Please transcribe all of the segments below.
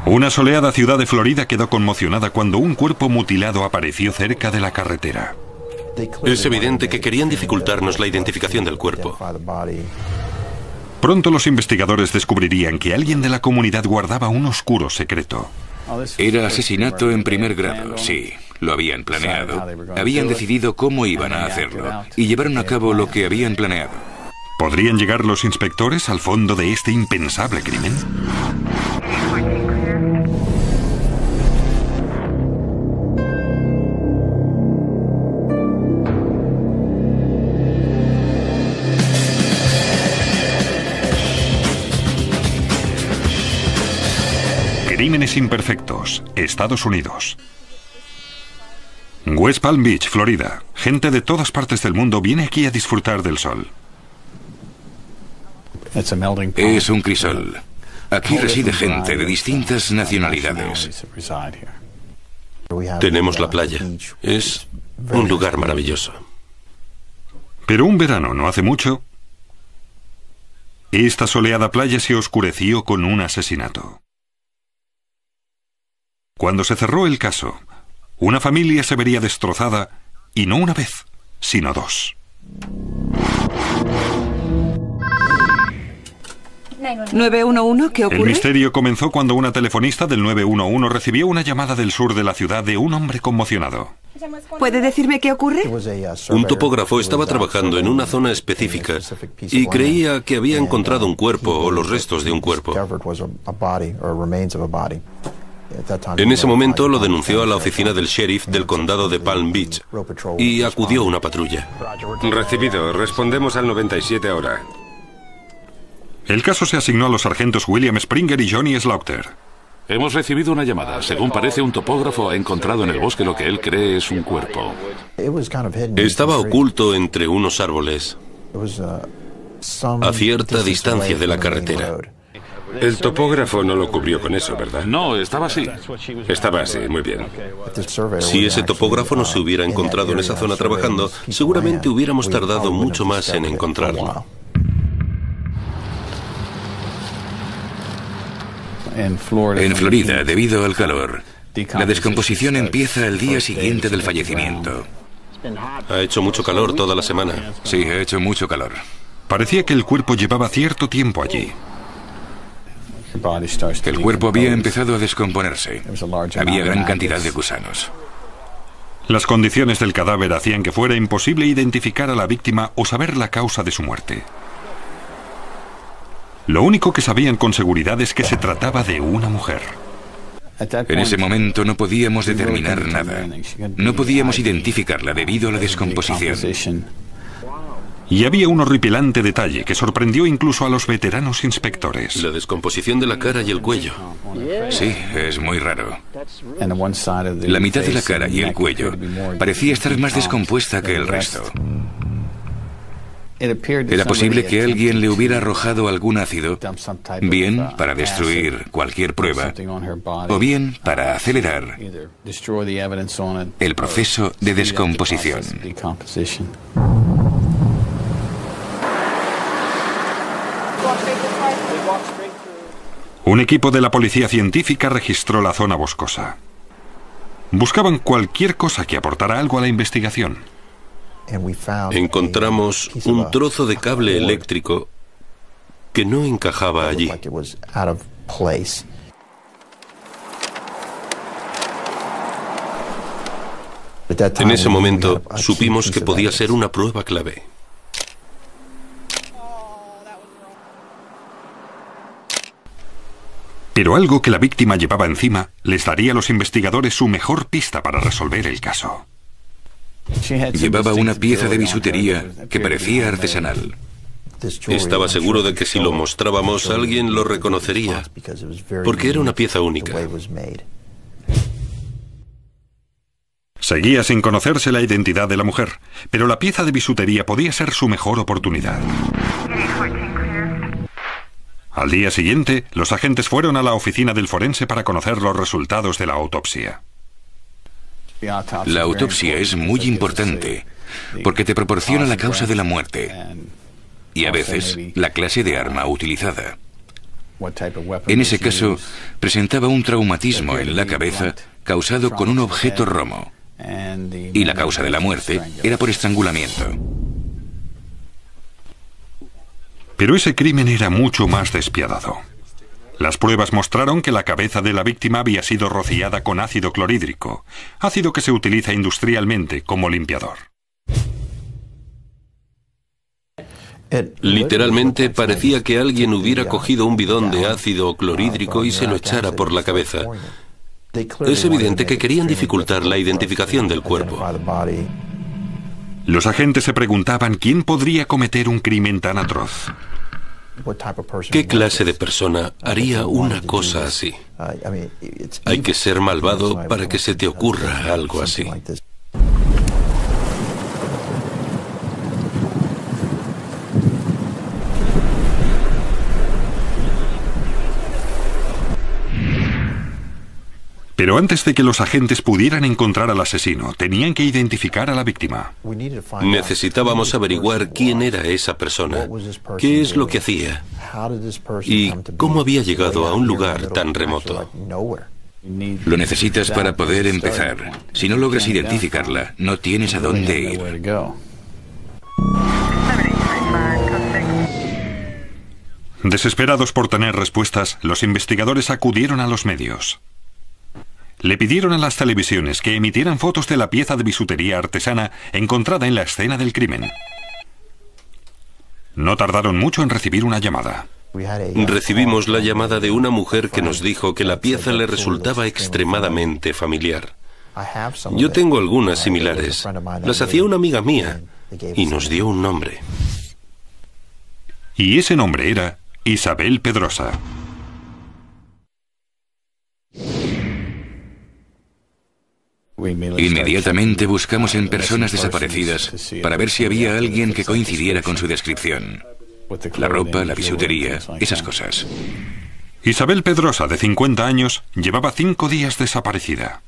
Una soleada ciudad de Florida quedó conmocionada cuando un cuerpo mutilado apareció cerca de la carretera. Es evidente que querían dificultarnos la identificación del cuerpo. Pronto los investigadores descubrirían que alguien de la comunidad guardaba un oscuro secreto. Era asesinato en primer grado, sí. Lo habían planeado. Habían decidido cómo iban a hacerlo y llevaron a cabo lo que habían planeado. ¿Podrían llegar los inspectores al fondo de este impensable crimen? Crímenes imperfectos, Estados Unidos. West Palm Beach, Florida. Gente de todas partes del mundo viene aquí a disfrutar del sol. Es un crisol. Aquí reside gente de distintas nacionalidades. Tenemos la playa. Es un lugar maravilloso. Pero un verano no hace mucho, esta soleada playa se oscureció con un asesinato. Cuando se cerró el caso, una familia se vería destrozada, y no una vez, sino dos. ¿911? ¿Qué ocurre? El misterio comenzó cuando una telefonista del 911 recibió una llamada del sur de la ciudad de un hombre conmocionado. ¿Puede decirme qué ocurre? Un topógrafo estaba trabajando en una zona específica y creía que había encontrado un cuerpo o los restos de un cuerpo. En ese momento lo denunció a la oficina del sheriff del condado de Palm Beach y acudió una patrulla. Recibido. Respondemos al 97 ahora. El caso se asignó a los sargentos William Springer y Johnny Slaughter. Hemos recibido una llamada. Según parece, un topógrafo ha encontrado en el bosque lo que él cree es un cuerpo. Estaba oculto entre unos árboles, a cierta distancia de la carretera. El topógrafo no lo cubrió con eso, ¿verdad? No, estaba así. Estaba así, muy bien. Si ese topógrafo no se hubiera encontrado en esa zona trabajando, seguramente hubiéramos tardado mucho más en encontrarlo. En Florida, debido al calor, la descomposición empieza al día siguiente del fallecimiento. Ha hecho mucho calor toda la semana. Sí, ha hecho mucho calor. Parecía que el cuerpo llevaba cierto tiempo allí. El cuerpo había empezado a descomponerse. Había gran cantidad de gusanos. Las condiciones del cadáver hacían que fuera imposible identificar a la víctima o saber la causa de su muerte. Lo único que sabían con seguridad es que se trataba de una mujer. En ese momento no podíamos determinar nada. No podíamos identificarla debido a la descomposición. Y había un horripilante detalle que sorprendió incluso a los veteranos inspectores. La descomposición de la cara y el cuello. Sí, es muy raro. La mitad de la cara y el cuello parecía estar más descompuesta que el resto. Era posible que alguien le hubiera arrojado algún ácido, bien para destruir cualquier prueba, o bien para acelerar el proceso de descomposición. Un equipo de la policía científica registró la zona boscosa. Buscaban cualquier cosa que aportara algo a la investigación. Encontramos un trozo de cable eléctrico que no encajaba allí. En ese momento supimos que podía ser una prueba clave. Pero algo que la víctima llevaba encima les daría a los investigadores su mejor pista para resolver el caso. Llevaba una pieza de bisutería que parecía artesanal. Estaba seguro de que si lo mostrábamos alguien lo reconocería, porque era una pieza única. Seguía sin conocerse la identidad de la mujer, pero la pieza de bisutería podía ser su mejor oportunidad. Al día siguiente, los agentes fueron a la oficina del forense para conocer los resultados de la autopsia. La autopsia es muy importante porque te proporciona la causa de la muerte y a veces la clase de arma utilizada. En ese caso, presentaba un traumatismo en la cabeza causado con un objeto romo, y la causa de la muerte era por estrangulamiento. Pero ese crimen era mucho más despiadado. Las pruebas mostraron que la cabeza de la víctima había sido rociada con ácido clorhídrico, ácido que se utiliza industrialmente como limpiador. Literalmente parecía que alguien hubiera cogido un bidón de ácido clorhídrico y se lo echara por la cabeza. Es evidente que querían dificultar la identificación del cuerpo. Los agentes se preguntaban quién podría cometer un crimen tan atroz. ¿Qué clase de persona haría una cosa así? Hay que ser malvado para que se te ocurra algo así. Pero antes de que los agentes pudieran encontrar al asesino, tenían que identificar a la víctima. Necesitábamos averiguar quién era esa persona, qué es lo que hacía y cómo había llegado a un lugar tan remoto. Lo necesitas para poder empezar. Si no logras identificarla, no tienes a dónde ir. Desesperados por tener respuestas, los investigadores acudieron a los medios. Le pidieron a las televisiones que emitieran fotos de la pieza de bisutería artesana encontrada en la escena del crimen. No tardaron mucho en recibir una llamada. Recibimos la llamada de una mujer que nos dijo que la pieza le resultaba extremadamente familiar. Yo tengo algunas similares. Las hacía una amiga mía y nos dio un nombre. Y ese nombre era Isabel Pedrosa. Inmediatamente buscamos en personas desaparecidas para ver si había alguien que coincidiera con su descripción. La ropa, la bisutería, esas cosas. Isabel Pedrosa, de 50 años, llevaba 5 días desaparecida.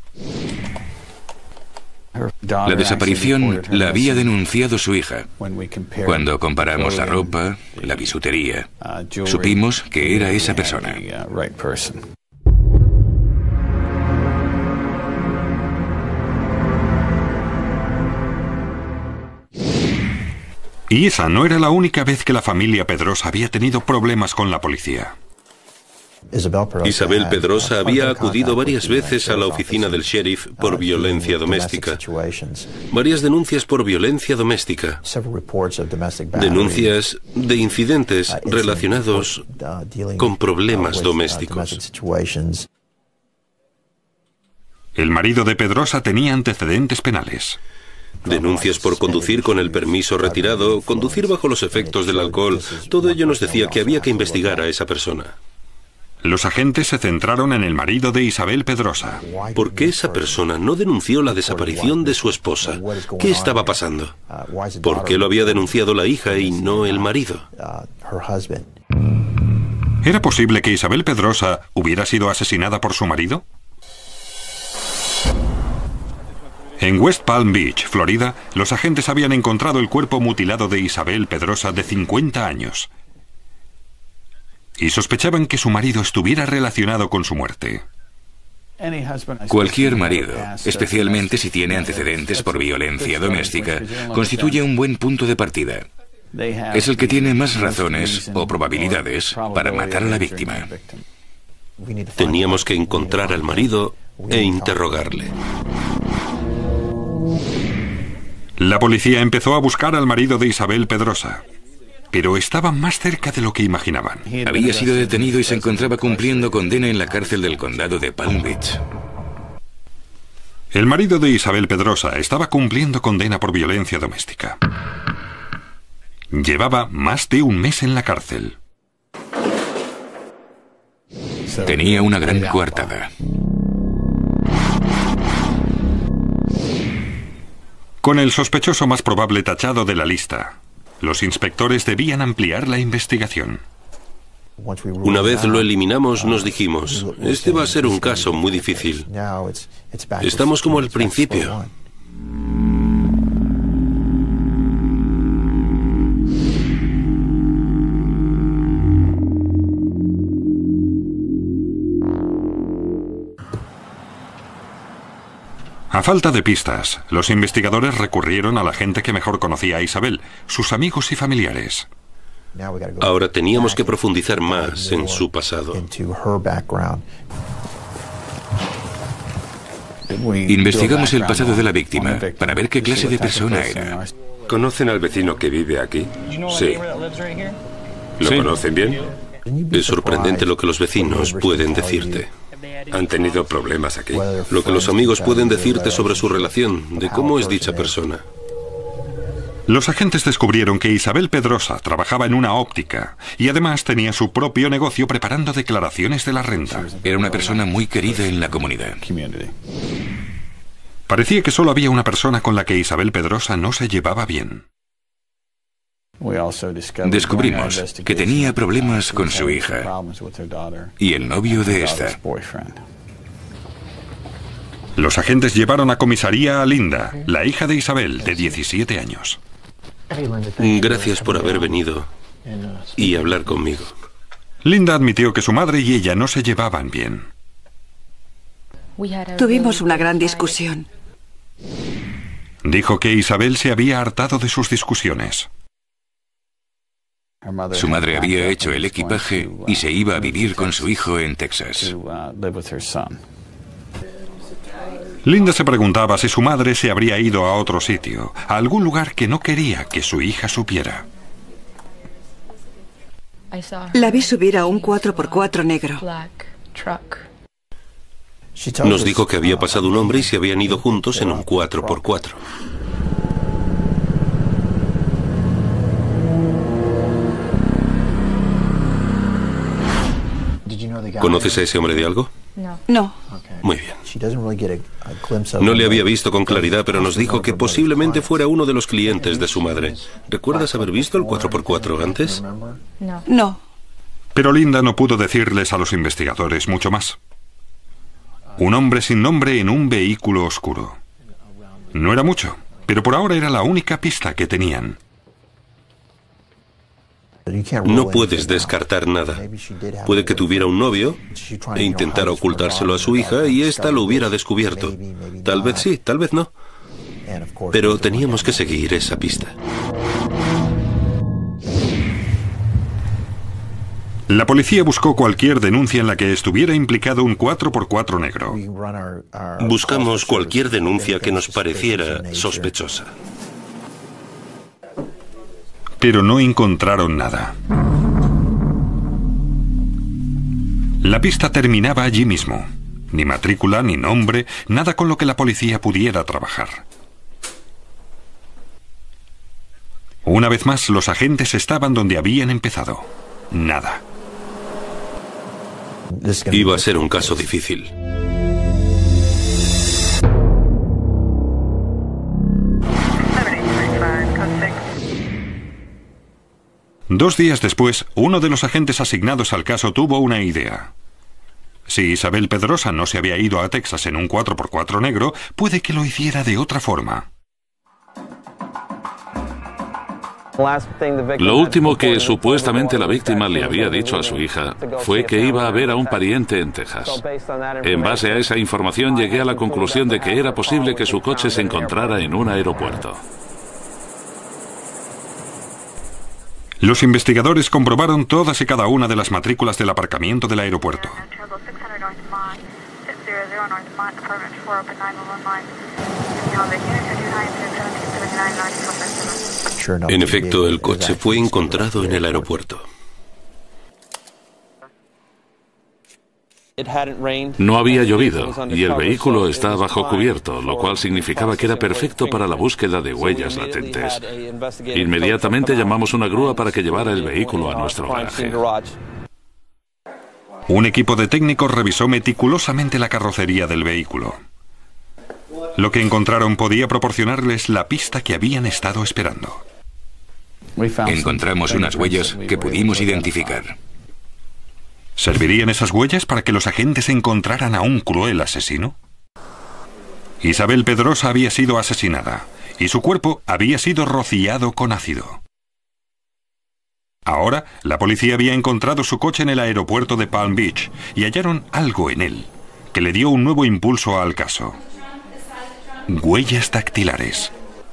La desaparición la había denunciado su hija. Cuando comparamos la ropa, la bisutería, supimos que era esa persona. Y esa no era la única vez que la familia Pedrosa había tenido problemas con la policía. Isabel Pedrosa había acudido varias veces a la oficina del sheriff por violencia doméstica. Varias denuncias por violencia doméstica. Denuncias de incidentes relacionados con problemas domésticos. El marido de Pedrosa tenía antecedentes penales. Denuncias por conducir con el permiso retirado, conducir bajo los efectos del alcohol. Todo ello nos decía que había que investigar a esa persona. Los agentes se centraron en el marido de Isabel Pedrosa. ¿Por qué esa persona no denunció la desaparición de su esposa? ¿Qué estaba pasando? ¿Por qué lo había denunciado la hija y no el marido? ¿Era posible que Isabel Pedrosa hubiera sido asesinada por su marido? En West Palm Beach, Florida, los agentes habían encontrado el cuerpo mutilado de Isabel Pedrosa, de 50 años. Y sospechaban que su marido estuviera relacionado con su muerte. Cualquier marido, especialmente si tiene antecedentes por violencia doméstica, constituye un buen punto de partida. Es el que tiene más razones o probabilidades para matar a la víctima. Teníamos que encontrar al marido e interrogarle. La policía empezó a buscar al marido de Isabel Pedrosa, pero estaba más cerca de lo que imaginaban. Había sido detenido y se encontraba cumpliendo condena en la cárcel del condado de Palm Beach. El marido de Isabel Pedrosa estaba cumpliendo condena por violencia doméstica. Llevaba más de un mes en la cárcel. Tenía una gran coartada. Con el sospechoso más probable tachado de la lista, los inspectores debían ampliar la investigación. Una vez lo eliminamos, nos dijimos, este va a ser un caso muy difícil. Estamos como al principio. A falta de pistas, los investigadores recurrieron a la gente que mejor conocía a Isabel, sus amigos y familiares. Ahora teníamos que profundizar más en su pasado. Investigamos el pasado de la víctima para ver qué clase de persona era. ¿Conocen al vecino que vive aquí? Sí. ¿Lo conocen bien? Es sorprendente lo que los vecinos pueden decirte. ¿Han tenido problemas aquí? Lo que los amigos pueden decirte sobre su relación, de cómo es dicha persona. Los agentes descubrieron que Isabel Pedrosa trabajaba en una óptica y además tenía su propio negocio preparando declaraciones de la renta. Era una persona muy querida en la comunidad. Parecía que solo había una persona con la que Isabel Pedrosa no se llevaba bien. Descubrimos que tenía problemas con su hija y el novio de esta. Los agentes llevaron a comisaría a Linda, la hija de Isabel, de 17 años. Gracias por haber venido y hablar conmigo. Linda admitió que su madre y ella no se llevaban bien. Tuvimos una gran discusión. Dijo que Isabel se había hartado de sus discusiones. Su madre había hecho el equipaje y se iba a vivir con su hijo en Texas. Linda se preguntaba si su madre se habría ido a otro sitio, a algún lugar que no quería que su hija supiera. La vi subir a un 4x4 negro. Nos dijo que había pasado un hombre y se habían ido juntos en un 4x4. ¿Conoces a ese hombre de algo? No. Muy bien. No le había visto con claridad, pero nos dijo que posiblemente fuera uno de los clientes de su madre. ¿Recuerdas haber visto el 4x4 antes? No. Pero Linda no pudo decirles a los investigadores mucho más. Un hombre sin nombre en un vehículo oscuro. No era mucho, pero por ahora era la única pista que tenían. No puedes descartar nada. Puede que tuviera un novio e intentara ocultárselo a su hija y ésta lo hubiera descubierto. Tal vez sí, tal vez no. Pero teníamos que seguir esa pista. La policía buscó cualquier denuncia en la que estuviera implicado un 4x4 negro. Buscamos cualquier denuncia que nos pareciera sospechosa. Pero no encontraron nada. La pista terminaba allí mismo. Ni matrícula, ni nombre, nada con lo que la policía pudiera trabajar. Una vez más, los agentes estaban donde habían empezado. Nada. Iba a ser un caso difícil. Dos días después, uno de los agentes asignados al caso tuvo una idea. Si Isabel Pedrosa no se había ido a Texas en un 4x4 negro, puede que lo hiciera de otra forma. Lo último que supuestamente la víctima le había dicho a su hija fue que iba a ver a un pariente en Texas. En base a esa información llegué a la conclusión de que era posible que su coche se encontrara en un aeropuerto. Los investigadores comprobaron todas y cada una de las matrículas del aparcamiento del aeropuerto. En efecto, el coche fue encontrado en el aeropuerto. No había llovido y el vehículo está bajo cubierto, lo cual significaba que era perfecto para la búsqueda de huellas latentes. Inmediatamente llamamos una grúa para que llevara el vehículo a nuestro garaje. Un equipo de técnicos revisó meticulosamente la carrocería del vehículo. Lo que encontraron podía proporcionarles la pista que habían estado esperando. Encontramos unas huellas que pudimos identificar. ¿Servirían esas huellas para que los agentes encontraran a un cruel asesino? Isabel Pedrosa había sido asesinada y su cuerpo había sido rociado con ácido. Ahora, la policía había encontrado su coche en el aeropuerto de Palm Beach y hallaron algo en él que le dio un nuevo impulso al caso. huellas dactilares.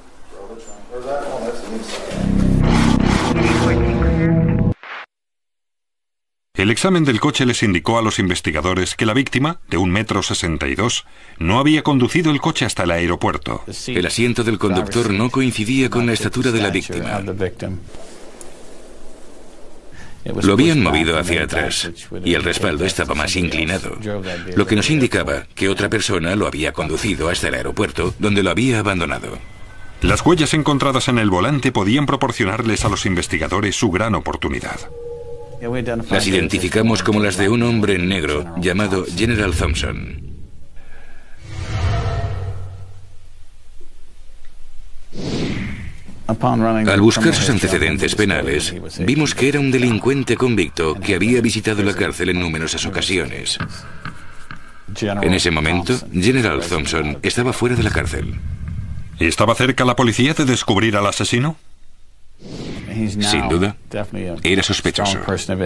El examen del coche les indicó a los investigadores que la víctima, de 1,62 m, no había conducido el coche hasta el aeropuerto. El asiento del conductor no coincidía con la estatura de la víctima. Lo habían movido hacia atrás y el respaldo estaba más inclinado, lo que nos indicaba que otra persona lo había conducido hasta el aeropuerto, donde lo había abandonado. Las huellas encontradas en el volante podían proporcionarles a los investigadores su gran oportunidad. Las identificamos como las de un hombre negro llamado General Thompson. Al buscar sus antecedentes penales, vimos que era un delincuente convicto que había visitado la cárcel en numerosas ocasiones. En ese momento, General Thompson estaba fuera de la cárcel. ¿Estaba cerca la policía de descubrir al asesino? Sin duda, era sospechoso.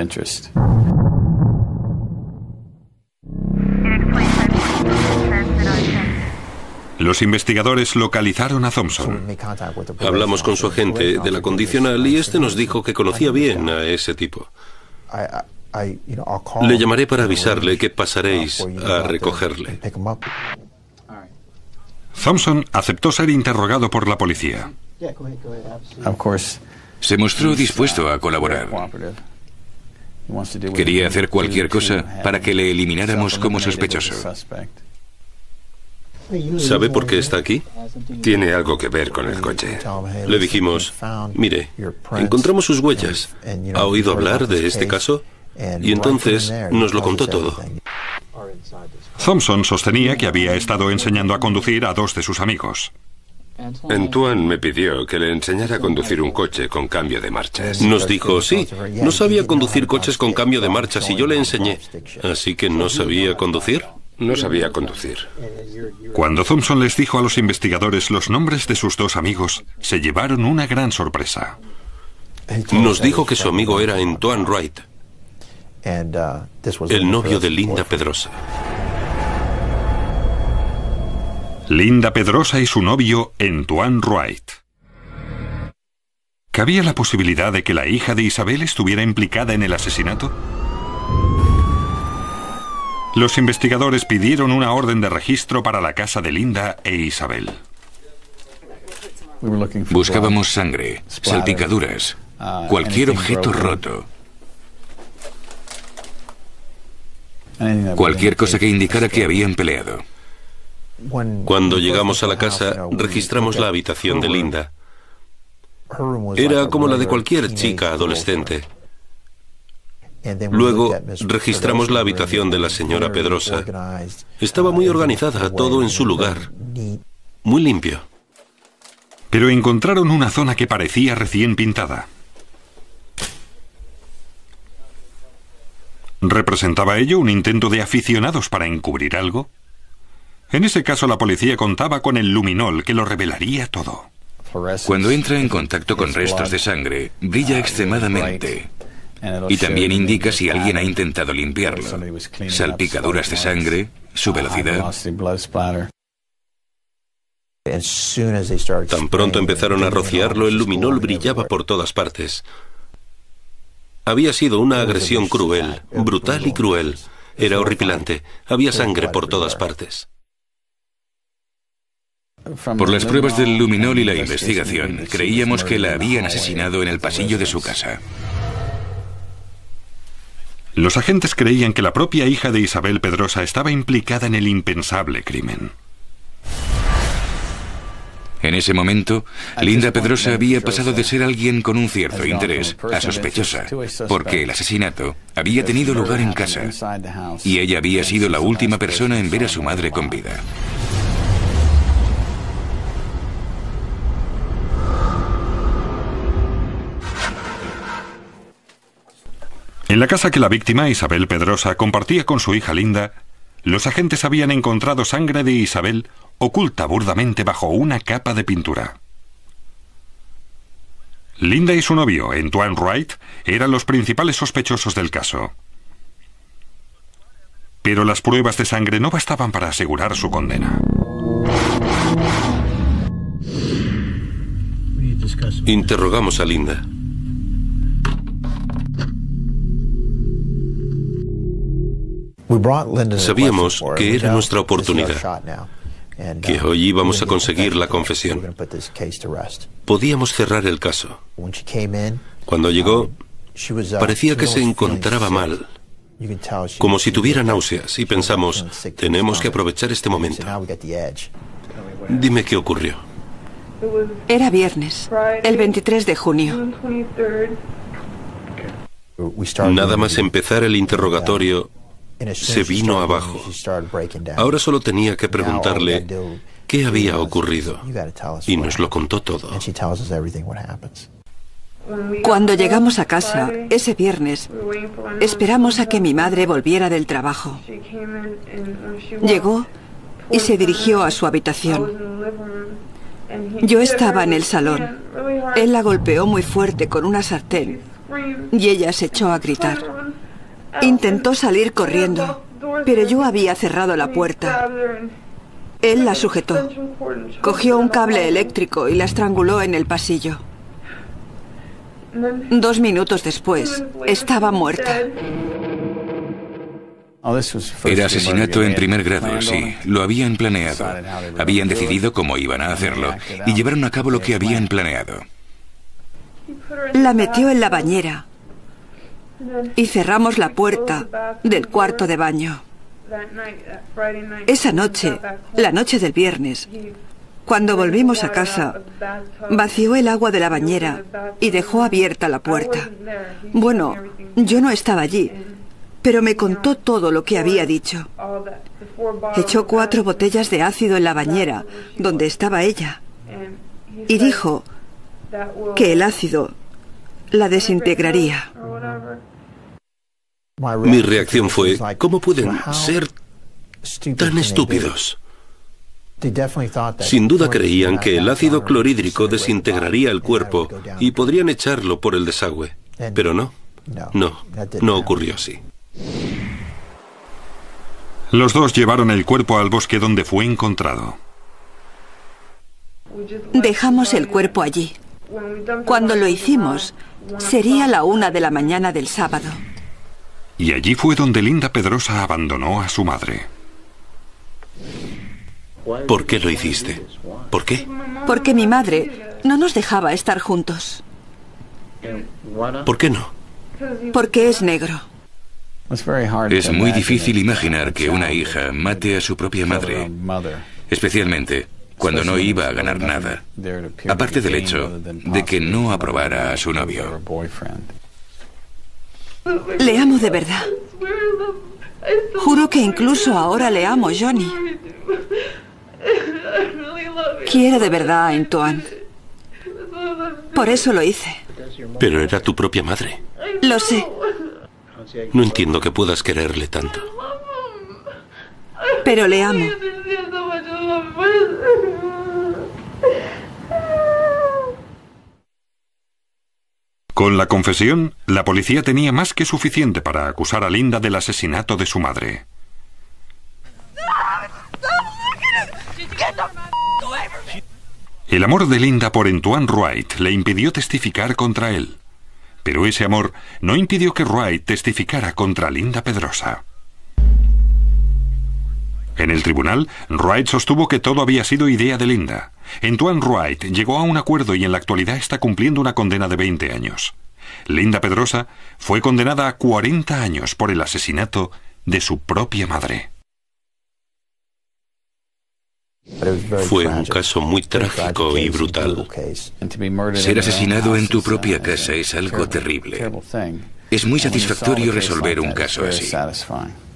Los investigadores localizaron a Thompson. Hablamos con su agente de la condicional y este nos dijo que conocía bien a ese tipo. Le llamaré para avisarle que pasaréis a recogerle. Thompson aceptó ser interrogado por la policía. Se mostró dispuesto a colaborar. Quería hacer cualquier cosa para que le elimináramos como sospechoso. ¿Sabe por qué está aquí? Tiene algo que ver con el coche. Le dijimos, mire, encontramos sus huellas. ¿Ha oído hablar de este caso? Y entonces nos lo contó todo. Thompson sostenía que había estado enseñando a conducir a 2 de sus amigos. Antoine me pidió que le enseñara a conducir un coche con cambio de marchas. Nos dijo, sí, no sabía conducir coches con cambio de marchas y yo le enseñé. ¿Así que no sabía conducir? No sabía conducir. Cuando Thompson les dijo a los investigadores los nombres de sus 2 amigos, se llevaron una gran sorpresa. Nos dijo que su amigo era Antoine Wright, el novio de Linda Pedrosa. Linda Pedrosa y su novio, Antoine Wright. ¿Cabía la posibilidad de que la hija de Isabel estuviera implicada en el asesinato? Los investigadores pidieron una orden de registro para la casa de Linda e Isabel. Buscábamos sangre, salpicaduras, cualquier objeto roto. Cualquier cosa que indicara que habían peleado. Cuando llegamos a la casa, registramos la habitación de Linda. Era como la de cualquier chica adolescente. Luego, registramos la habitación de la señora Pedrosa. Estaba muy organizada, todo en su lugar. Muy limpio. Pero encontraron una zona que parecía recién pintada. ¿Representaba ello un intento de aficionados para encubrir algo? En ese caso, la policía contaba con el luminol que lo revelaría todo. Cuando entra en contacto con restos de sangre, brilla extremadamente. Y también indica si alguien ha intentado limpiarlo. Salpicaduras de sangre, su velocidad. Tan pronto empezaron a rociarlo, el luminol brillaba por todas partes. Había sido una agresión cruel, brutal y cruel. Era horripilante. Había sangre por todas partes. Por las pruebas del luminol y la investigación, creíamos que la habían asesinado en el pasillo de su casa. Los agentes creían que la propia hija de Isabel Pedrosa estaba implicada en el impensable crimen. En ese momento, Linda Pedrosa había pasado de ser alguien con un cierto interés a sospechosa, porque el asesinato había tenido lugar en casa y ella había sido la última persona en ver a su madre con vida. En la casa que la víctima, Isabel Pedrosa, compartía con su hija Linda, los agentes habían encontrado sangre de Isabel oculta burdamente bajo una capa de pintura. Linda y su novio, Antoine Wright, eran los principales sospechosos del caso. Pero las pruebas de sangre no bastaban para asegurar su condena. Interrogamos a Linda. Sabíamos que era nuestra oportunidad, que hoy íbamos a conseguir la confesión. Podíamos cerrar el caso. Cuando llegó, parecía que se encontraba mal, como si tuviera náuseas, y pensamos, tenemos que aprovechar este momento. Dime qué ocurrió. Era viernes, el 23 de junio. Nada más empezar el interrogatorio, se vino abajo. Ahora solo tenía que preguntarle qué había ocurrido, y nos lo contó todo. Cuando llegamos a casa, ese viernes, esperamos a que mi madre volviera del trabajo. Llegó y se dirigió a su habitación. Yo estaba en el salón. Él la golpeó muy fuerte con una sartén y ella se echó a gritar. Intentó salir corriendo, pero yo había cerrado la puerta. Él la sujetó. Cogió un cable eléctrico y la estranguló en el pasillo. 2 minutos después, estaba muerta. Era asesinato en primer grado, sí. Lo habían planeado. Habían decidido cómo iban a hacerlo y llevaron a cabo lo que habían planeado. La metió en la bañera y cerramos la puerta del cuarto de baño. Esa noche, la noche del viernes, cuando volvimos a casa, vació el agua de la bañera y dejó abierta la puerta. Bueno, yo no estaba allí, pero me contó todo lo que había dicho. Echó 4 botellas de ácido en la bañera, donde estaba ella, y dijo que el ácido la desintegraría. Mi reacción fue, ¿cómo pueden ser tan estúpidos? Sin duda creían que el ácido clorhídrico desintegraría el cuerpo y podrían echarlo por el desagüe. Pero no, no ocurrió así. Los dos llevaron el cuerpo al bosque donde fue encontrado. Dejamos el cuerpo allí. Cuando lo hicimos, sería la 1 de la mañana del sábado. Y allí fue donde Linda Pedrosa abandonó a su madre. ¿Por qué lo hiciste? ¿Por qué? Porque mi madre no nos dejaba estar juntos. ¿Por qué no? Porque es negro. Es muy difícil imaginar que una hija mate a su propia madre, especialmente cuando no iba a ganar nada, aparte del hecho de que no aprobara a su novio. Le amo de verdad. Juro que incluso ahora le amo, Johnny. Quiero de verdad a Antoine. Por eso lo hice. Pero era tu propia madre. Lo sé. No entiendo que puedas quererle tanto. Pero le amo. Con la confesión, la policía tenía más que suficiente para acusar a Linda del asesinato de su madre. El amor de Linda por Antoine Wright le impidió testificar contra él. Pero ese amor no impidió que Wright testificara contra Linda Pedrosa. En el tribunal, Wright sostuvo que todo había sido idea de Linda. Antoine Wright llegó a un acuerdo y en la actualidad está cumpliendo una condena de 20 años. Linda Pedrosa fue condenada a 40 años por el asesinato de su propia madre. Fue un caso muy trágico y brutal. Ser asesinado en tu propia casa es algo terrible. Es muy satisfactorio resolver un caso así.